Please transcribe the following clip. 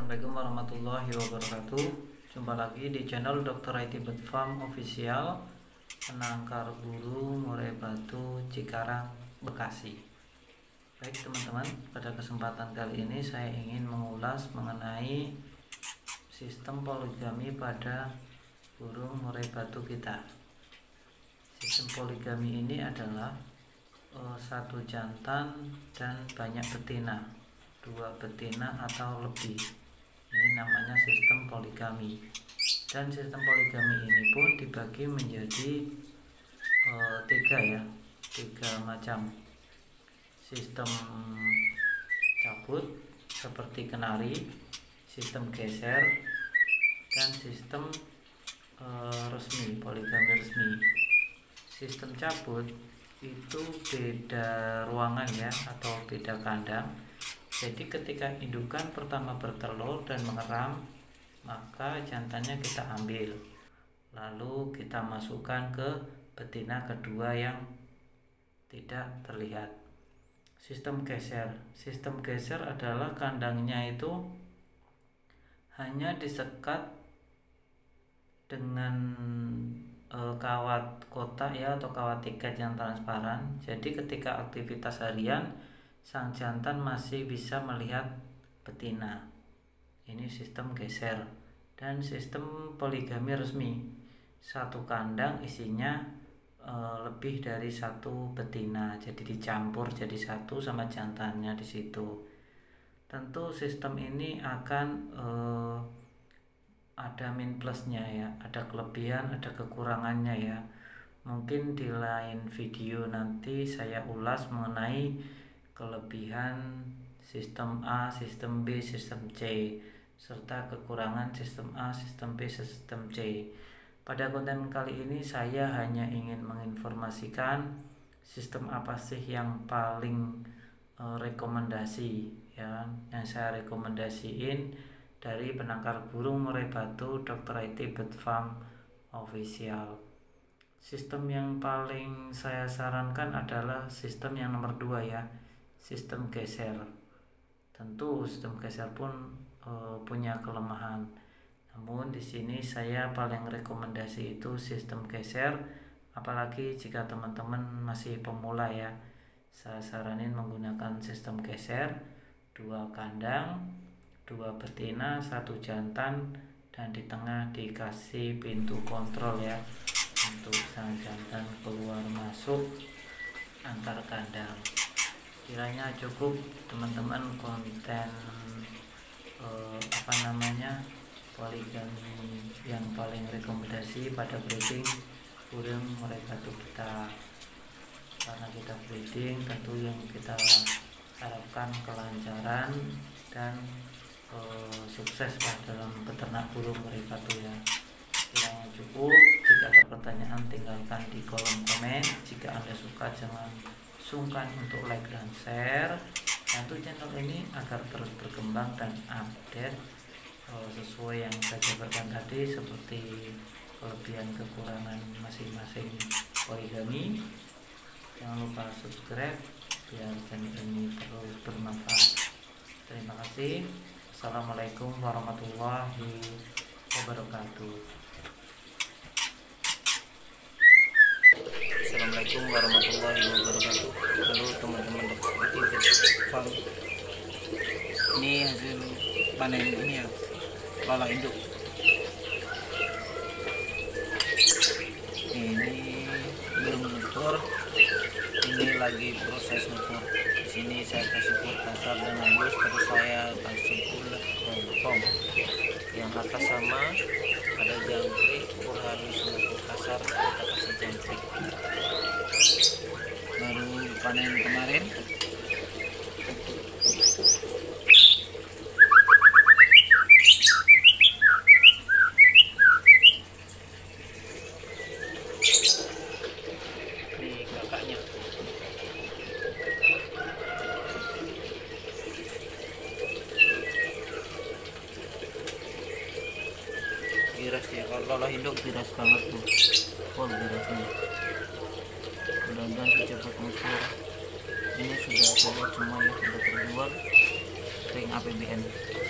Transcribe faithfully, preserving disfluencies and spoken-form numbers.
Assalamualaikum warahmatullahi wabarakatuh. Jumpa lagi di channel dokter I T Bird Farm Official, penangkar burung murai batu Cikarang, Bekasi. Baik teman-teman, pada kesempatan kali ini saya ingin mengulas mengenai sistem poligami pada burung murai batu kita. Sistem poligami ini adalah uh, satu jantan dan banyak betina, dua betina atau lebih. Ini namanya sistem poligami. Dan sistem poligami ini pun dibagi menjadi uh, tiga ya, tiga macam. Sistem cabut seperti kenari, sistem geser, dan sistem uh, resmi, poligami resmi. Sistem cabut itu beda ruangan ya, atau beda kandang. Jadi ketika indukan pertama bertelur dan mengeram, maka jantannya kita ambil, lalu kita masukkan ke betina kedua yang tidak terlihat. Sistem geser, sistem geser adalah kandangnya itu hanya disekat dengan e, kawat kotak ya, atau kawat tiket yang transparan. Jadi ketika aktivitas harian, sang jantan masih bisa melihat betina. Ini sistem geser. Dan sistem poligami resmi, satu kandang isinya e, lebih dari satu betina, jadi dicampur jadi satu sama jantannya di situ. Tentu sistem ini akan e, ada min plusnya ya, ada kelebihan, ada kekurangannya ya. Mungkin di lain video nanti saya ulas mengenai kelebihan sistem A, sistem B, sistem C, serta kekurangan sistem A, sistem B, sistem C. Pada konten kali ini saya hanya ingin menginformasikan sistem apa sih yang paling e, rekomendasi ya, yang saya rekomendasiin dari penangkar burung murai batu dokter I T Bird Farm Official. Sistem yang paling saya sarankan adalah sistem yang nomor dua ya, sistem geser. Tentu sistem geser pun e, punya kelemahan. Namun di sini saya paling rekomendasi itu sistem geser, apalagi jika teman-teman masih pemula ya. Saya saranin menggunakan sistem geser, dua kandang, dua betina, satu jantan, dan di tengah dikasih pintu kontrol ya, untuk sang jantan keluar masuk antar kandang. Kiranya cukup teman-teman konten eh, apa namanya poligami yang paling rekomendasi pada breeding burung murai batu kita. Karena kita breeding, tentu yang kita harapkan kelancaran dan eh, sukses lah dalam peternak burung murai batu ya. Kiranya cukup. Jika ada pertanyaan tinggalkan di kolom komen. Jika Anda suka jangan sungkan untuk like dan share. Bantu channel ini agar terus berkembang dan update uh, sesuai yang saya jabarkan tadi, seperti kelebihan kekurangan masing-masing poligami. Jangan lupa subscribe biar channel ini terus bermanfaat. Terima kasih. Assalamualaikum warahmatullahi wabarakatuh. Assalamualaikum warahmatullahi wabarakatuh. Halo teman-teman dokter Farm. Ini hasil panen ini ya, lala induk. Ini belum nutur, ini lagi proses nutur. Di sini saya kasih pur kasar dan halus, terus saya kasih pur rompong. Yang atas sama ada jangkrik, pur halus sama pur kasar, kita kasih jangkrik. Baru panen kemarin. Ini kakaknya. Biras ya, kalau hidup biras banget tuh, full birasnya. Mudah-mudahan cepat muncul. Ini sudah saya semua ya, sudah terjual ring A P B N.